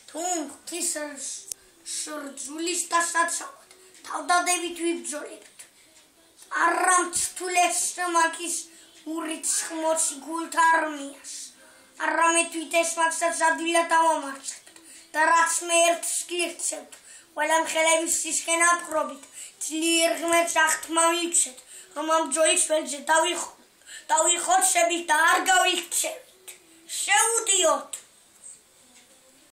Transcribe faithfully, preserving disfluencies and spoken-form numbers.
თუ ღვთის სრჯულის დასაცავად თავდადებით ვიბრძოლებთ. არამცთულეს მაგის ურიცხმოცი გულთა არმიას. არამედ ვითეს მაგსაც ადვილად ავამარცხებთ და რაც მე ერთს გირჩევთ, ყველა მხელების სისხლენ აპყრობით ძლიერ ღმერთს აღთქმა მივცეთ, რომ ამ ბრძოლის ველზე დავიხოთ შებით და არ გავიქცევით. შეუდიოთ!